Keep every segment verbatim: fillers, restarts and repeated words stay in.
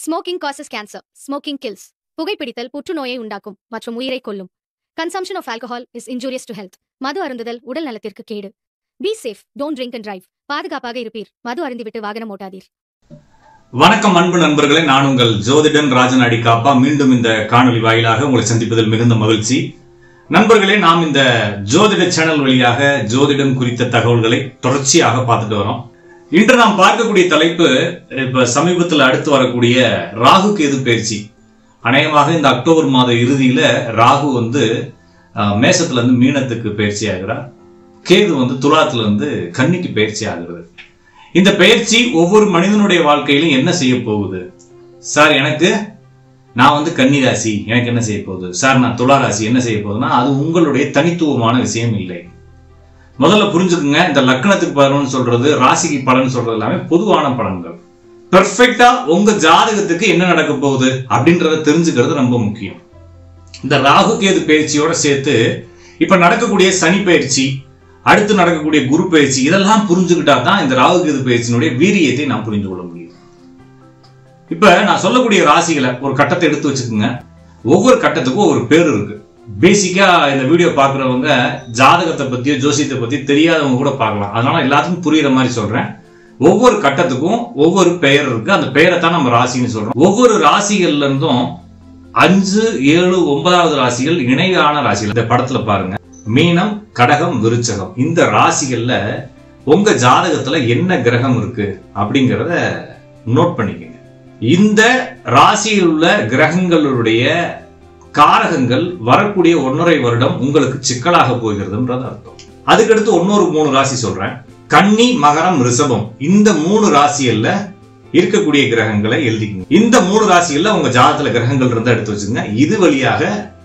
Smoking causes cancer. Smoking kills. புகைப்பிடித்தல் புற்றுநோயை உண்டாக்கும் மற்றும் உயிரை கொல்லும். Consumption of alcohol is injurious to health. மது அருந்துதல் உடல் நலத்திற்கு கேடு. Be safe. Don't drink and drive. பாதுகாப்பாக இருப்பீர். மது அருந்திவிட்டு வாகனம் ஓட்டாதீர். வணக்கம் அன்பு நண்பர்களே, நான் உங்கள் ஜோதிடன் ராஜநாடி காப்பா. மீண்டும் இந்த காணொலி வாயிலாக உங்களை சந்திப்பதில் மிகுந்த மகிழ்ச்சி. நண்பர்களே, நாம் இந்த ஜோதிட சேனல் வழியாக ஜோதிடம் குறித்த தகவல்களை தொடர்ச்சியாக பார்த்துட்டு வரோம். இன்று நாம் பார்க்கக்கூடிய தலைப்பு, இப்ப சமீபத்தில் அடுத்து வரக்கூடிய ராகு கேது பயிற்சி. அநேகமாக இந்த அக்டோபர் மாத இறுதியில ராகு வந்து மேசத்துல இருந்து மீனத்துக்கு பயிற்சி ஆகிறார். கேது வந்து துலாத்துல இருந்து கன்னிக்கு பயிற்சி ஆகிறது. இந்த பயிற்சி ஒவ்வொரு மனிதனுடைய வாழ்க்கையிலும் என்ன செய்ய போகுது? சார், எனக்கு நான் வந்து கன்னி ராசி, எனக்கு என்ன செய்ய போகுது? சார், நான் துலா ராசி, என்ன செய்ய போகுதுன்னா அது உங்களுடைய தனித்துவமான விஷயம் இல்லை. முதல்ல புரிஞ்சுக்குங்க, இந்த லக்னத்துக்கு பலன் சொல்றது, ராசிக்கு பலன் சொல்றது எல்லாமே பொதுவான பலன்கள். பெர்ஃபெக்டா உங்க ஜாதகத்துக்கு என்ன நடக்க போகுது அப்படின்றத தெரிஞ்சுக்கிறது ரொம்ப முக்கியம். இந்த ராகு கேது பயிற்சியோட சேர்த்து இப்ப நடக்கக்கூடிய சனி பயிற்சி, அடுத்து நடக்கக்கூடிய குரு பயிற்சி, இதெல்லாம் புரிஞ்சுக்கிட்டா தான் இந்த ராகு கேது பயிற்சியினுடைய வீரியத்தை நாம் புரிந்து கொள்ள முடியும். இப்ப நான் சொல்லக்கூடிய ராசிகளை ஒரு கட்டத்தை எடுத்து வச்சுக்கோங்க. ஒவ்வொரு கட்டத்துக்கும் ஒரு பேர் இருக்கு. பேசிக்கா இந்த வீடியோ பாக்குறவங்க ஜாதகத்தை பத்தியோ ஜோசியத்தை பத்தி தெரியாதவங்க கூட பார்க்கலாம். அதனால எல்லாத்துக்கும் புரியுற மாதிரி சொல்றேன். ஒவ்வொரு கட்டத்துக்கும் ஒவ்வொரு பெயர் இருக்கு. அந்த பெயரை தான் நம்ம ராசின்னு சொல்றோம். ஒவ்வொரு ராசிகள்ல இருந்தும் அஞ்சு ஏழு ஒன்பதாவது ராசிகள் இணையான ராசிகள். இந்த படத்துல பாருங்க, மீனம், கடகம், விருச்சகம். இந்த ராசிகள்ல உங்க ஜாதகத்துல என்ன கிரகம் இருக்கு அப்படிங்கிறத நோட் பண்ணிக்கங்க. இந்த ராசியில் உள்ள கிரகங்களுடைய காரகங்கள் வரக்கூடிய ஒன்னரை வருடம் உங்களுக்கு சிக்கலாக போகிறதுன்றது அர்த்தம். அதுக்கடுத்து இன்னொரு மூணு ராசி சொல்றேன். கன்னி, மகரம், ரிஷபம். இந்த மூணு ராசிகள்ல இருக்கக்கூடிய கிரகங்களை எழுதிக்கங்க. இந்த மூணு ராசிகள்ல உங்க ஜாதகத்துல கிரகங்கள் இருந்தா எடுத்து வச்சுங்க. இது வழியாக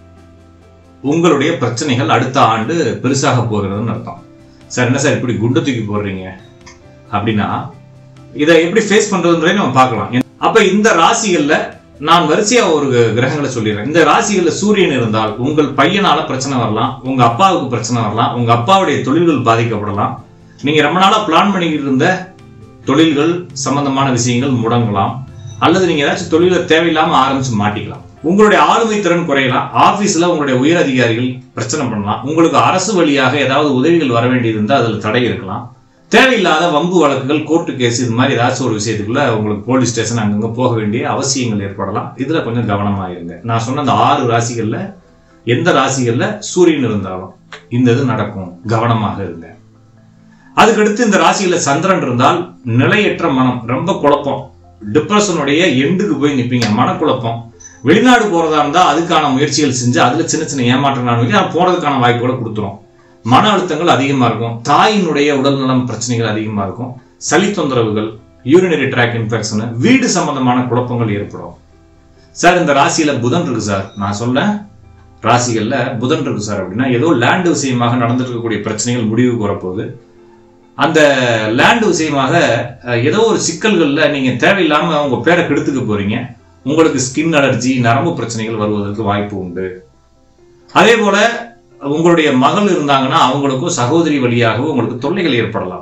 உங்களுடைய பிரச்சனைகள் அடுத்த ஆண்டு பெருசாக போகிறதுன்னு அர்த்தம். சார், என்ன சார் இப்படி குண்டு தூக்கி போடுறீங்க அப்படின்னா இதை எப்படி ஃபேஸ் பண்றதுன்றதை நம்ம பார்க்கலாம். அப்ப இந்த ராசிகள்ல நான் வரிசையா ஒரு கிரகங்களை சொல்லிடுறேன். இந்த ராசிகள்ல சூரியன் இருந்தால் உங்கள் பையனால பிரச்சனை வரலாம், உங்க அப்பாவுக்கு பிரச்சனை வரலாம், உங்க அப்பாவுடைய தொழில்கள் பாதிக்கப்படலாம், நீங்க ரொம்ப நாளா பிளான் பண்ணிக்கிட்டு இருந்த தொழில்கள் சம்பந்தமான விஷயங்கள் முடங்கலாம், அல்லது நீங்க ஏதாச்சும் தொழில தேவையில்லாம ஆரம்பிச்சு மாட்டிக்கலாம். உங்களுடைய ஆளுமை திறன் குறையலாம், ஆபீஸ்ல உங்களுடைய உயர் அதிகாரிகள் பிரச்சனை பண்ணலாம், உங்களுக்கு அரசு வழியாக ஏதாவது உதவிகள் வர வேண்டியது இருந்தால் அதுல தடை இருக்கலாம், தேவையில்லாத வம்பு வழக்குகள், கோர்ட்டு கேஸ், இது மாதிரி ஏதாச்சும் ஒரு விஷயத்துக்குள்ள உங்களுக்கு போலீஸ் ஸ்டேஷன் அங்கங்க போக வேண்டிய அவசியங்கள் ஏற்படலாம். இதுல கொஞ்சம் கவனமா இருங்க. நான் சொன்ன அந்த ஆறு ராசிகள்ல எந்த ராசிகள்ல சூரியன் இருந்தாலும் இந்த இது நடக்கும், கவனமாக இருங்க. அதுக்கடுத்து இந்த ராசியில சந்திரன் இருந்தால் நிலையற்ற மனம், ரொம்ப குழப்பம், டிப்ரெஷனுடைய எண்டுக்கு போய் நிற்பீங்க, மனக்குழப்பம். வெளிநாடு போறதா இருந்தா அதுக்கான முயற்சிகள் செஞ்சு அதுல சின்ன சின்ன ஏமாற்றம் போறதுக்கான வாய்ப்புகளை கொடுத்துரும். மன அழுத்தங்கள் அதிகமா இருக்கும், தாயினுடைய உடல் நலம் பிரச்சனைகள் அதிகமா இருக்கும், சளி தொந்தரவுகள், யூரினரி ட்ராக் இன்ஃபெக்ஷன், வீடு சம்பந்தமான குழப்பங்கள் ஏற்படும். சார், இந்த ராசியில புதன் இருக்கு சார். நான் சொல்றேன், ராசிகள்ல புதன் இருக்கு சார் அப்படின்னா ஏதோ லேண்ட் விஷயமாக நடந்துட்டு இருக்கக்கூடிய பிரச்சனைகள் முடிவுக்கு வரப்போகுது. அந்த லேண்ட் விஷயமாக ஏதோ ஒரு சிக்கல்கள்ல நீங்க தேவையில்லாம உங்க பேரை கெடுத்துக்க போறீங்க. உங்களுக்கு ஸ்கின் அலர்ஜி, நரம்பு பிரச்சனைகள் வருவதற்கு வாய்ப்பு உண்டு. அதே போல உங்களுடைய மகள் இருந்தாங்கன்னா அவங்களுக்கும் சகோதரி வழியாகவும் உங்களுக்கு தொல்லைகள் ஏற்படலாம்.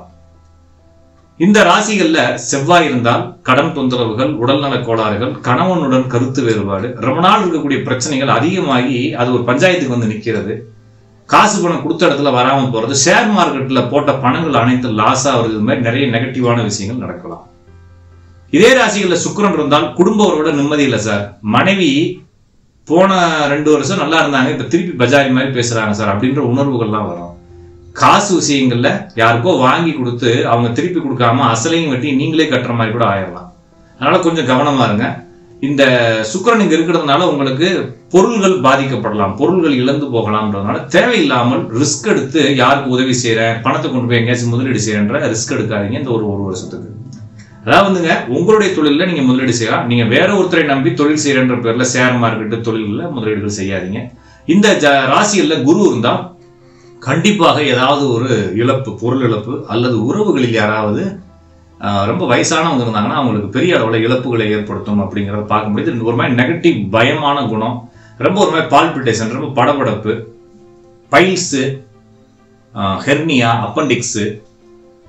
இந்த ராசிகள்ல செவ்வாய் இருந்தால் கடன் தொந்தரவுகள், உடல்நல கோளாறுகள், கணவனுடன் கருத்து வேறுபாடு, ரொம்ப நாள் இருக்கக்கூடிய பிரச்சனைகள் அதிகமாகி அது ஒரு பஞ்சாயத்துக்கு வந்து நிற்கிறது, காசு பணம் கொடுத்த இடத்துல வராம போறது, ஷேர் மார்க்கெட்ல போட்ட பணங்கள் அனைத்து லாஸா வருது, இது மாதிரி நிறைய நெகட்டிவான விஷயங்கள் நடக்கலாம். இதே ராசிகள்ல சுக்கிரன் இருந்தால் குடும்பத்தோட நிம்மதி இல்லை சார். மனைவி போன ரெண்டு வருஷம் நல்லா இருந்தாங்க, இப்ப திருப்பி பஜாரி மாதிரி பேசுறாங்க சார் அப்படின்ற உணர்வுகள்லாம் வரும். காசு விஷயங்கள்ல யாருக்கோ வாங்கி கொடுத்து அவங்க திருப்பி கொடுக்காம அசலையும் வெட்டி நீங்களே கட்டுற மாதிரி கூட ஆயிடலாம். அதனால கொஞ்சம் கவனமா இருங்க. இந்த சுக்கிரன் இங்க இருக்கிறதுனால உங்களுக்கு பொருள்கள் பாதிக்கப்படலாம், பொருள்கள் இழந்து போகலாம்ன்றதுனால தேவையில்லாமல் ரிஸ்க் எடுத்து யாருக்கு உதவி செய்யறேன், பணத்தை கொண்டு போய் எங்கேயாச்சும் முதலீடு செய்யறேன்ற ரிஸ்க் எடுக்காதீங்க இந்த ஒரு ஒரு வருஷத்துக்கு. அதாவதுங்க, உங்களுடைய தொழில நீங்க முதலீடு செய்யலாம். நீங்க வேற ஒருத்தரை நம்பி தொழில் செய்யறன்ற பேர்ல ஷேர் மார்க்கெட் தொழில்ல முதலீடுகள் செய்யாதீங்க. இந்த ராசிகள்ல குரு இருந்தா கண்டிப்பாக ஏதாவது ஒரு இழப்பு, பொருள் இழப்பு, அல்லது உறவுகளில் யாராவது ரொம்ப வயசானவங்க இருந்தாங்கன்னா அவங்களுக்கு பெரிய அளவுல இழப்புகளை ஏற்படுத்தும் அப்படிங்கிறத பார்க்க முடியுது. ஒரு மாதிரி நெகட்டிவ் பயமான குணம், ரொம்ப ஒரு மாதிரி பால்பிட்டேஷன், ரொம்ப படபடப்பு, பைல்ஸ், ஹெர்னியா, அப்பண்டிக்ஸ்,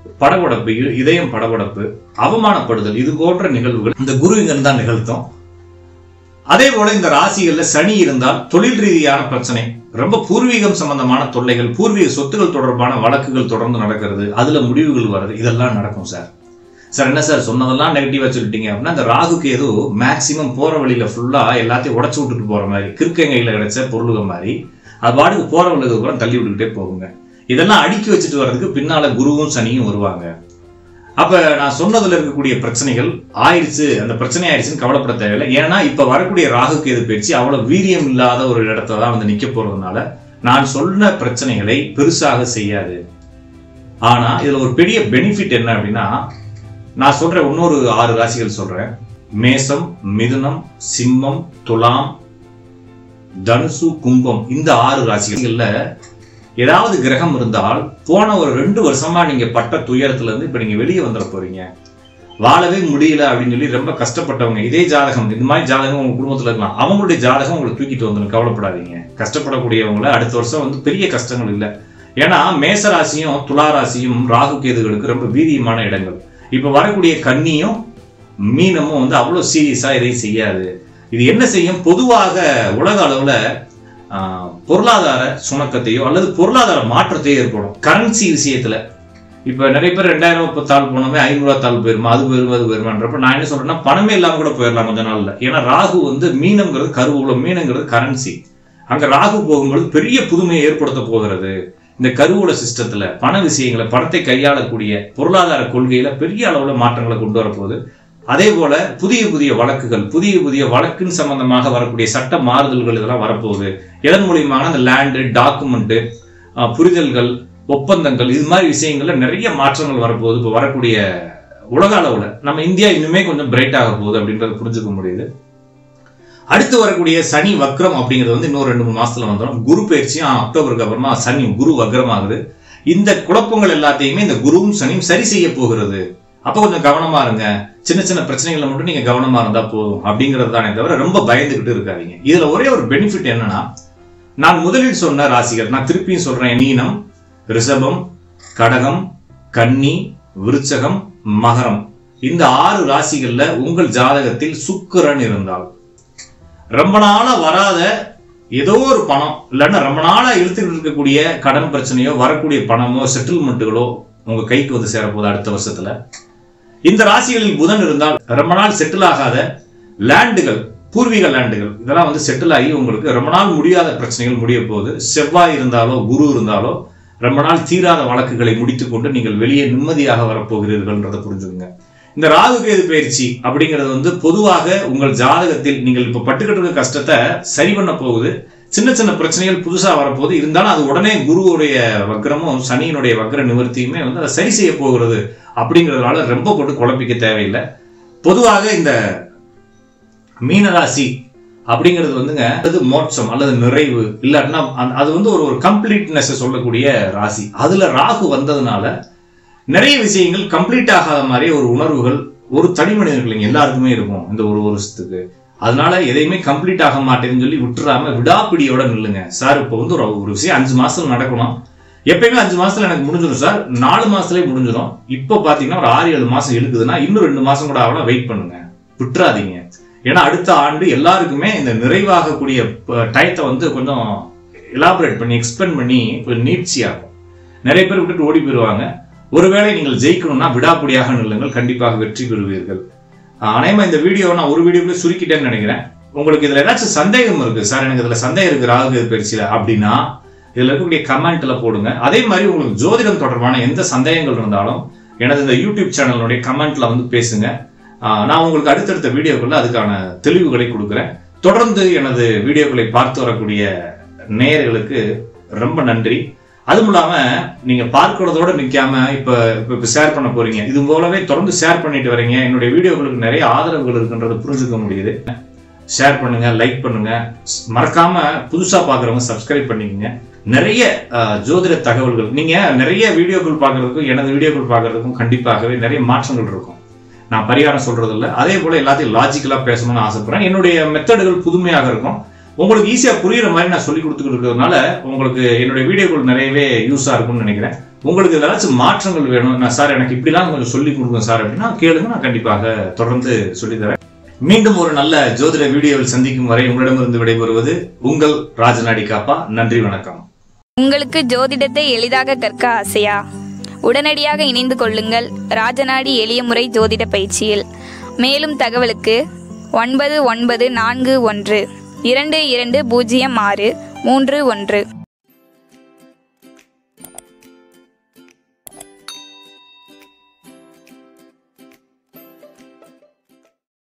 படபடப்பு, இதயம் படபடப்பு, அவமானப்படுதல், இது போன்ற நிகழ்வுகள் இந்த குரு இங்க இருந்தா நிகழ்த்தும். அதே போல இந்த ராசிகள்ல சனி இருந்தால் தொழில் ரீதியான பிரச்சனை, ரொம்ப பூர்வீகம் சம்பந்தமான தொல்லைகள், பூர்வீக சொத்துக்கள் தொடர்பான வழக்குகள் தொடர்ந்து நடக்கிறது, அதுல முடிவுகள் வருது, இதெல்லாம் நடக்கும் சார். சார் என்ன சார் சொன்னதெல்லாம் நெகட்டிவா சொல்லிட்டீங்க அப்படின்னா, இந்த ராகுக்கு ஏதோ மேக்சிமம் போற வழியில ஃபுல்லா எல்லாத்தையும் உடச்சு விட்டுட்டு போற மாதிரி, கிறுக்கையில கிடைச்ச பொருளுக மாதிரி அது பாட்டுக்கு போற வழிக்கு கூட தள்ளி விட்டுக்கிட்டே போகுங்க. இதெல்லாம் அடுக்கி வச்சுட்டு வர்றதுக்கு பின்னால குருவும் சனியும் வருவாங்க. அப்ப நான் சொன்னதுல இருக்கக்கூடிய பிரச்சனைகள் ஆயிடுச்சு, அந்த பிரச்சனை ஆயிடுச்சுன்னு கவலைப்பட தேவையில்லை. ஏன்னா இப்ப வரக்கூடிய ராகு கேது பயிற்சி அவ்வளவு வீரியம் இல்லாத ஒரு இடத்துல தான் வந்து நிக்க போறதுனால நான் சொன்ன பிரச்சனைகளை பெருசாக செய்யாது. ஆனா இதுல ஒரு பெரிய பெனிஃபிட் என்ன அப்படின்னா, நான் சொல்றேன் இன்னொரு ஆறு ராசிகள் சொல்றேன். மேசம், மிதுனம், சிம்மம், துலாம், தனுசு, கும்பம், இந்த ஆறு ராசிகள்ல ஏதாவது கிரகம் இருந்தால் போன ஒரு ரெண்டு வருஷமா நீங்க பட்ட துயரத்துல இருந்து இப்ப நீங்க வெளியே வந்துட போறீங்க. வாழவே முடியல அப்படின்னு சொல்லி ரொம்ப கஷ்டப்பட்டவங்க, இதே ஜாதகம் இந்த மாதிரி ஜாதகம் உங்க குடும்பத்துல இருக்கலாம், அவங்களுடைய ஜாதகம் உங்களுக்கு தூக்கிட்டு வந்துடும், கவலைப்படாதீங்க. கஷ்டப்படக்கூடியவங்கள அடுத்த வருஷம் வந்து பெரிய கஷ்டங்கள் இல்லை. ஏன்னா மேச ராசியும் துலா ராசியும் ராகு கேதுகளுக்கு ரொம்ப வீரியமான இடங்கள். இப்ப வரக்கூடிய கன்னியும் மீனமும் வந்து அவ்வளவு சீரியஸா எதையும் செய்யாது. இது என்ன செய்யும், பொதுவாக உலக அளவுல பொருளாதார சுணக்கத்தையோ அல்லது பொருளாதார மாற்றத்தையோ ஏற்படும். கரன்சி விஷயத்துல இப்ப நிறைய பேர் ரெண்டாயிரம் ரூபாய் தாள் போனோமே ஐநூறு ரூபாய் தாள் போயிருமா, அது போயிருமா அது போயிருமான்றப்ப நான் என்ன சொல்றேன்னா, பணமே இல்லாம கூட போயிடலாம் கொஞ்ச நாள்ல. ஏன்னா ராகு வந்து மீனம்ங்கிறது கருவூலம், மீனங்கிறது கரன்சி. அங்க ராகு போகும்போது பெரிய புதுமையை ஏற்படுத்த போகிறது. இந்த கருவூல சிஸ்டத்துல பண விஷயங்களை, பணத்தை கையாளக்கூடிய பொருளாதார கொள்கையில பெரிய அளவுல மாற்றங்களை கொண்டு வரப்போகுது. அதே போல புதிய புதிய வழக்குகள், புதிய புதிய வழக்கின் சம்பந்தமாக வரக்கூடிய சட்ட மாறுதல்கள் இதெல்லாம் வரப்போகுது. இதன் மூலியமான அந்த லேண்டு, டாக்குமெண்ட், புரிதல்கள், ஒப்பந்தங்கள், இது மாதிரி விஷயங்கள்ல நிறைய மாற்றங்கள் வரப்போகுது. இப்போ வரக்கூடிய உலக அளவுல நம்ம இந்தியா இன்னுமே கொஞ்சம் பிரைட் ஆக போகுது அப்படின்றத புரிஞ்சுக்க முடியுது. அடுத்து வரக்கூடிய சனி வக்ரம் அப்படிங்கிறது வந்து இன்னொரு ரெண்டு மூணு மாசத்துல வந்துடும். குரு பயிற்சியும் அக்டோபருக்கு அப்புறமா சனி குரு வக்ரம் ஆகுது. இந்த குழப்பங்கள் எல்லாத்தையுமே இந்த குருவும் சனியும் சரி செய்ய போகிறது. அப்ப கொஞ்சம் கவனமா இருங்க, சின்ன சின்ன பிரச்சனைகளை மட்டும் நீங்க கவனமா இருந்தா போதும் அப்படிங்கிறது தானே தவிர ரொம்ப பயந்துகிட்டு இருக்காதீங்க. இதுல ஒரே ஒரு பெனிஃபிட் என்னன்னா, நான் முதலில் சொன்ன ராசிகள் நான் திருப்பியும் சொல்றேன். மீனம், ரிஷபம், கடகம், கன்னி, விருச்சகம், மகரம், இந்த ஆறு ராசிகள்ல உங்கள் ஜாதகத்தில் சுக்கிரன் இருந்தால், ரொம்ப நாளா வராத ஏதோ ஒரு பணம் இல்லைன்னா ரொம்ப நாளா இழுத்துக்கிட்டு இருக்கக்கூடிய கடன் பிரச்சனையோ வரக்கூடிய பணமோ செட்டில்மெண்ட்டுகளோ உங்க கைக்கு வந்து சேரப்போகுது அடுத்த வருஷத்துல. இந்த ராசிகளில் புதன் இருந்தால் ரொம்ப நாள் செட்டில் ஆகாத லேண்டுகள், பூர்வீக லேண்டுகள், இதெல்லாம் வந்து செட்டில் ஆகி உங்களுக்கு ரொம்ப நாள் முடியாத பிரச்சனைகள் முடிய போகுது. செவ்வாய் இருந்தாலோ குரு இருந்தாலோ ரொம்ப நாள் தீராத வழக்குகளை முடித்துக் கொண்டு நீங்கள் வெளியே நிம்மதியாக வரப்போகிறீர்கள்ன்றதை புரிஞ்சுக்கோங்க. இந்த ராகு கேது பயிற்சி அப்படிங்கிறது வந்து பொதுவாக உங்கள் ஜாதகத்தில் நீங்கள் இப்ப பட்டுக்கிட்டு இருக்க கஷ்டத்தை சரி பண்ண போகுது. சின்ன சின்ன பிரச்சனைகள் புதுசா வரப்போகுது. இருந்தாலும் அது உடனே குருவுடைய வக்ரமும் சனியினுடைய வக்ர நிவர்த்தியுமே வந்து அதை சரி செய்ய போகிறது அப்படிங்கிறதுனால ரொம்ப போட்டு குழப்பிக்க தேவையில்லை. பொதுவாக இந்த மீனராசி அப்படிங்கிறது வந்துங்க, அது மோட்சம் அல்லது நிறைவு, இல்லாட்டினா அது வந்து ஒரு ஒரு கம்ப்ளீட்னஸ் சொல்லக்கூடிய ராசி. அதுல ராகு வந்ததுனால நிறைய விஷயங்கள் கம்ப்ளீட் ஆகாத மாதிரி ஒரு உணர்வுகள் ஒரு தனி மனிதர்கள் எல்லாருக்குமே இருக்கும் இந்த ஒரு வருஷத்துக்கு. அதனால எதையுமே கம்ப்ளீட் ஆக மாட்டேன்னு சொல்லி விட்டுறாம விடாப்பிடியோட நில்லுங்க. சார் இப்போ வந்து ஒரு விஷயம் அஞ்சு மாசத்துல நடக்கணும், எப்பயுமே அஞ்சு மாசத்துல எனக்கு முடிஞ்சிடும் சார், நாலு மாசத்துலயே முடிஞ்சிடும். இப்போ பாத்தீங்கன்னா ஒரு ஆறு ஏழு மாசம் இழுக்குதுன்னா இன்னும் ரெண்டு மாசம் கூட ஆகலாம், வெயிட் பண்ணுங்க, விட்டுறாதீங்க. ஏன்னா அடுத்த ஆண்டு எல்லாருக்குமே இந்த நிறைவாகக்கூடிய டயத்தை வந்து கொஞ்சம் எலாபரேட் பண்ணி எக்ஸ்பெண்ட் பண்ணி கொஞ்சம் நீட்சியாகும். நிறைய பேர் விட்டுட்டு ஓடி போயிடுவாங்க. ஒருவேளை நீங்கள் ஜெயிக்கணும்னா விடாப்பிடியாக நில்லுங்கள், கண்டிப்பாக வெற்றி பெறுவீர்கள். அனைமா இந்த வீடியோ நான் ஒரு வீடியோக்குள்ள சுருக்கிட்டேன்னு நினைக்கிறேன். உங்களுக்கு இதுல ஏதாச்சும் சந்தேகம் இருக்கு, சார் எனக்கு இதுல சந்தேகம் இருக்கு ராகு கேது பயிற்சியில அப்படின்னா இதுல இருக்கக்கூடிய கமெண்ட்ல போடுங்க. அதே மாதிரி உங்களுக்கு ஜோதிடம் தொடர்பான எந்த சந்தேகங்கள் இருந்தாலும் எனது இந்த யூடியூப் சேனலுடைய கமெண்ட்ல வந்து பேசுங்க. நான் உங்களுக்கு அடுத்தடுத்த வீடியோக்குள்ள அதுக்கான தெளிவுகளை கொடுக்குறேன். தொடர்ந்து எனது வீடியோக்களை பார்த்து வரக்கூடிய நேயர்களுக்கு ரொம்ப நன்றி. அதுவும் இல்லாம நீங்க பார்க்கிறதோட நிக்காம இப்ப இப்ப ஷேர் பண்ண போறீங்க, இது போலவே தொடர்ந்து ஷேர் பண்ணிட்டு வரீங்க. என்னுடைய வீடியோக்களுக்கு நிறைய ஆதரவுகள் இருக்குன்றதை புரிஞ்சுக்க முடியுது. ஷேர் பண்ணுங்க, லைக் பண்ணுங்க, மறக்காம புதுசா பாக்குறவங்க சப்ஸ்கிரைப் பண்ணிக்கங்க. நிறைய ஜோதிட தகவல்கள் நீங்க நிறைய வீடியோக்கள் பாக்குறதுக்கும் எனது வீடியோக்கள் பாக்குறதுக்கும் கண்டிப்பாகவே நிறைய மாற்றங்கள் இருக்கும். நான் பரிகாரம் சொல்றது இல்லை, அதே போல எல்லாத்தையும் லாஜிக்கலா பேசணும்னு ஆசைப்படுறேன். என்னுடைய மெத்தடுகள் புதுமையாக இருக்கும், உங்களுக்கு ஈஸியா புரியுற மாதிரி நான் சொல்லி கொடுத்துக்கிட்டு இருக்கிறதுனால உங்களுக்கு என்னுடைய வீடியோக்கள் நிறையவே யூஸா இருக்கும்னு நினைக்கிறேன். உங்களுக்கு ஏதாச்சும் மாற்றங்கள் வேணும், நான் சார் எனக்கு இப்படிலாம் கொஞ்சம் சொல்லி கொடுங்க சார் அப்படின்னா கேளுங்க, நான் கண்டிப்பாக தொடர்ந்து சொல்லித்தரேன். மீண்டும் ஒரு நல்ல ஜோதிட வீடியோவில் சந்திக்கும் வரை உங்களிடமிருந்து விடைபெறுவது உங்கள் ராஜநாடி காப்பா. நன்றி, வணக்கம். உங்களுக்கு ஜோதிடத்தை எளிதாக கற்க ஆசையா? உடனடியாக இணைந்து கொள்ளுங்கள் ராஜநாடி எளிய முறை ஜோதிட பயிற்சியில். மேலும் தகவலுக்கு ஒன்பது ஒன்பது நான்கு ஒன்று இரண்டு இரண்டு பூஜ்ஜியம் ஆறு மூன்று ஒன்று